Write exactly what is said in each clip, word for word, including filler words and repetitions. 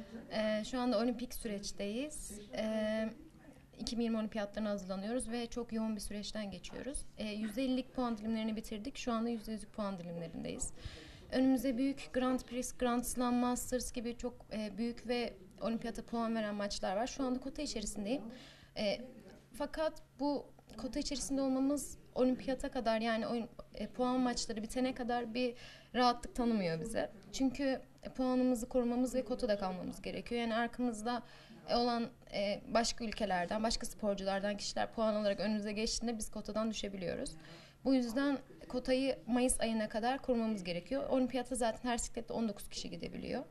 Ee, şu anda olimpik süreçteyiz. Ee, iki bin yirmi olimpiyatlarına hazırlanıyoruz ve çok yoğun bir süreçten geçiyoruz. Ee, yüzde ellilik puan dilimlerini bitirdik. Şu anda yüzde yüzlük puan dilimlerindeyiz. Önümüze büyük Grand Prix, Grand Slam, Masters gibi çok e, büyük ve olimpiyata puan veren maçlar var. Şu anda kota içerisindeyim. E, fakat bu kota içerisinde olmamız olimpiyata kadar, yani oyun, e, puan maçları bitene kadar bir rahatlık tanımıyor bize. Çünkü e, puanımızı korumamız ve kotada kalmamız gerekiyor. Yani arkamızda e, olan e, başka ülkelerden, başka sporculardan kişiler puan olarak önümüze geçtiğinde biz kotadan düşebiliyoruz. Bu yüzden kotayı Mayıs ayına kadar korumamız gerekiyor. Olimpiyata zaten her siklette on dokuz kişi gidebiliyor.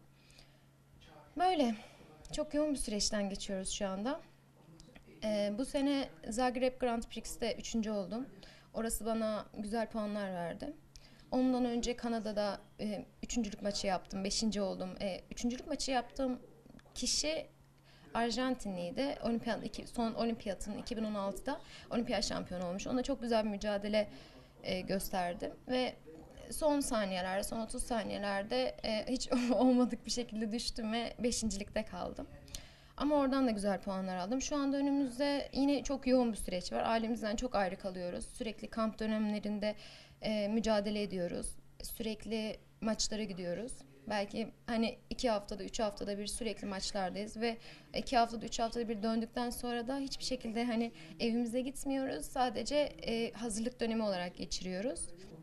Böyle çok yoğun bir süreçten geçiyoruz şu anda. Ee, bu sene Zagreb Grand Prix'te üçüncü oldum. Orası bana güzel puanlar verdi. Ondan önce Kanada'da e, üçüncülük maçı yaptım. Beşinci oldum. E, üçüncülük maçı yaptığım kişi Arjantinliydi. Olimpiyat, iki, son olimpiyatın iki bin on altıda olimpiyat şampiyonu olmuş. Ona çok güzel bir mücadele e, gösterdim ve son saniyelerde, son otuz saniyelerde e, hiç olmadık bir şekilde düştüm ve beşincilikte kaldım. Ama oradan da güzel puanlar aldım. Şu anda önümüzde yine çok yoğun bir süreç var. Ailemizden çok ayrı kalıyoruz. Sürekli kamp dönemlerinde e, mücadele ediyoruz. Sürekli maçlara gidiyoruz. Belki hani iki haftada, üç haftada bir sürekli maçlardayız ve iki haftada, üç haftada bir döndükten sonra da hiçbir şekilde hani evimize gitmiyoruz. Sadece e, hazırlık dönemi olarak geçiriyoruz.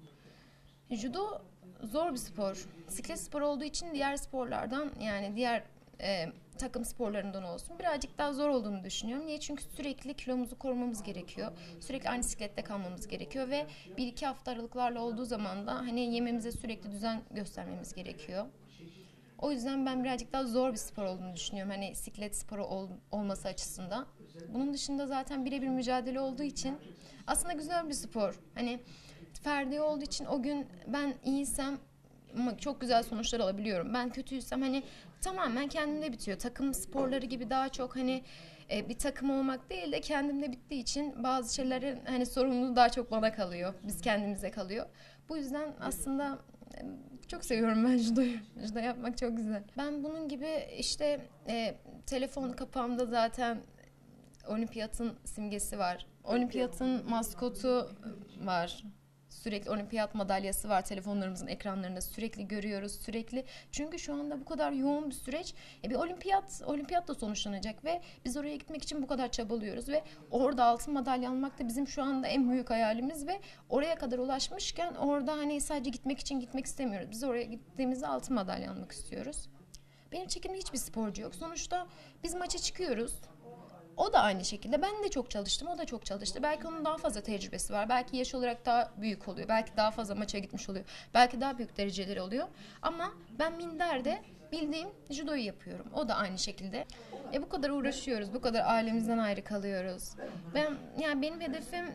Judo zor bir spor. Siklet spor olduğu için diğer sporlardan, yani diğer e, takım sporlarından olsun, birazcık daha zor olduğunu düşünüyorum. Niye? Çünkü sürekli kilomuzu korumamız gerekiyor. Sürekli aynı siklette kalmamız gerekiyor ve bir iki hafta aralıklarla olduğu zaman da hani yememize sürekli düzen göstermemiz gerekiyor. O yüzden ben birazcık daha zor bir spor olduğunu düşünüyorum. Hani siklet sporu ol, olması açısından. Bunun dışında zaten birebir mücadele olduğu için aslında güzel bir spor. Hani ferdi olduğu için o gün ben iyiysem çok güzel sonuçlar alabiliyorum. Ben kötüysem hani tamamen kendimde bitiyor. Takım sporları gibi daha çok hani e, bir takım olmak değil de kendimde bittiği için bazı şeylerin hani sorumluluğu daha çok bana kalıyor. Biz kendimize kalıyor. Bu yüzden aslında e, çok seviyorum ben judoyu. Judo yapmak çok güzel. Ben bunun gibi işte e, telefon kapağımda zaten olimpiyatın simgesi var. Olimpiyatın maskotu var. Sürekli olimpiyat madalyası var telefonlarımızın ekranlarında, sürekli görüyoruz, sürekli. Çünkü şu anda bu kadar yoğun bir süreç. E bir olimpiyat, olimpiyat da sonuçlanacak ve biz oraya gitmek için bu kadar çabalıyoruz ve orada altın madalya almak da bizim şu anda en büyük hayalimiz ve oraya kadar ulaşmışken orada hani sadece gitmek için gitmek istemiyoruz. Biz oraya gittiğimizde altın madalya almak istiyoruz. Benim çekimde hiçbir sporcu yok. Sonuçta biz maça çıkıyoruz. O da aynı şekilde. Ben de çok çalıştım. O da çok çalıştı. Belki onun daha fazla tecrübesi var. Belki yaş olarak daha büyük oluyor. Belki daha fazla maça gitmiş oluyor. Belki daha büyük dereceleri oluyor. Ama ben minderde bildiğim judoyu yapıyorum. O da aynı şekilde. E bu kadar uğraşıyoruz. Bu kadar ailemizden ayrı kalıyoruz. Ben, yani benim hedefim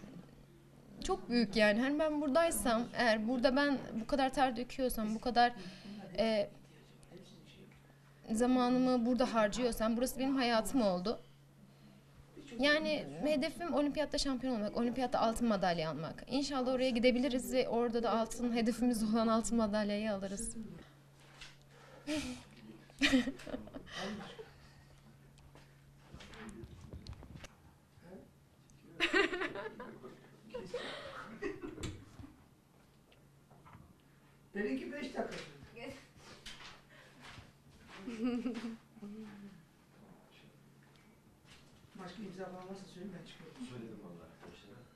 çok büyük yani. Hani ben buradaysam, eğer burada ben bu kadar ter döküyorsam, bu kadar e, zamanımı burada harcıyorsam, burası benim hayatım oldu. Yani hedefim olimpiyatta şampiyon olmak, olimpiyatta altın madalya almak. İnşallah oraya gidebiliriz ve orada da altın hedefimiz olan altın madalyayı alırız. Benimki beş dakika. Başka imza falan varsa söyle ben çıkıyorum. Söyledim vallahi arkadaşlara.